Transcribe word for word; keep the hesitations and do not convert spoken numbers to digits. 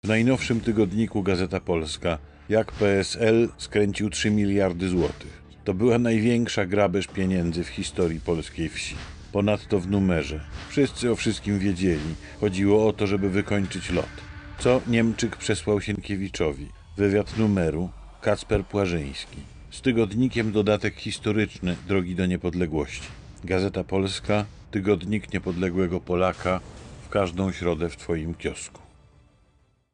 W najnowszym tygodniku Gazeta Polska, jak P S L skręcił trzy miliardy złotych. To była największa grabież pieniędzy w historii polskiej wsi. Ponadto w numerze. Wszyscy o wszystkim wiedzieli. Chodziło o to, żeby wykończyć lot. Co Niemczyk przesłał Sienkiewiczowi? Wywiad numeru. Kacper Płażyński. Z tygodnikiem dodatek historyczny Drogi do niepodległości. Gazeta Polska, tygodnik niepodległego Polaka, w każdą środę w Twoim kiosku.